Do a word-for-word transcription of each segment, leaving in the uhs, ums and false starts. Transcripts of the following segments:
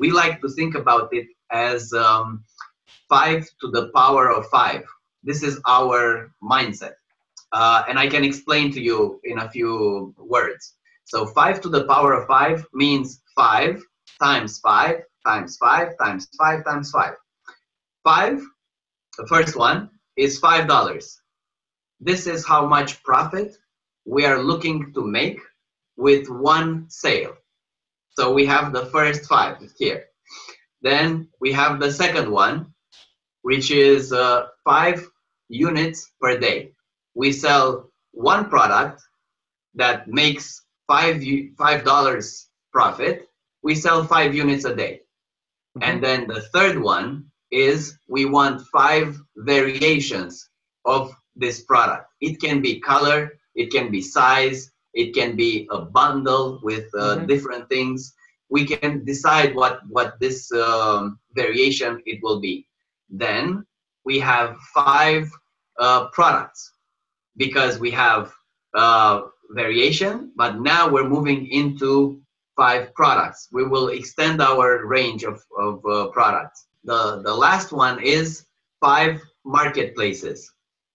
we like to think about it as um, five to the power of five. This is our mindset. Uh, and I can explain to you in a few words. So five to the power of five means five times five times five times five times five. Five, the first one, is five dollars. This is how much profit we are looking to make with one sale. So we have the first five here. Then we have the second one, which is uh, five units per day. We sell one product that makes five five dollars profit. We sell five units a day. Mm-hmm. And then the third one is we want five variations of this product. It can be color, it can be size, it can be a bundle with uh, mm-hmm. different things. We can decide what what this um, variation it will be. Then we have five uh, products, because we have uh, variation, but now we're moving into five products. We will extend our range of, of uh, products. The, the last one is five marketplaces.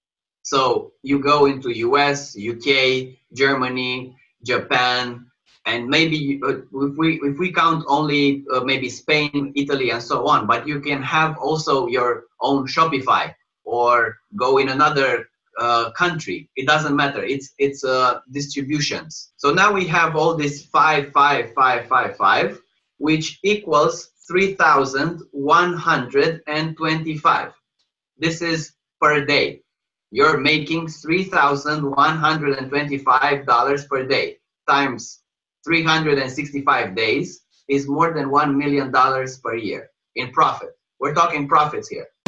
So you go into U S, U K, Germany, Japan, and maybe uh, if we if we count only uh, maybe Spain, Italy, and so on, but you can have also your own Shopify or go in another uh, country. It doesn't matter. It's it's uh, distributions. So now we have all this five, five, five, five, five, which equals three thousand one hundred twenty-five. This is per day. You're making three thousand one hundred twenty-five dollars per day times three hundred sixty-five days is more than one million dollars per year in profit. We're talking profits here.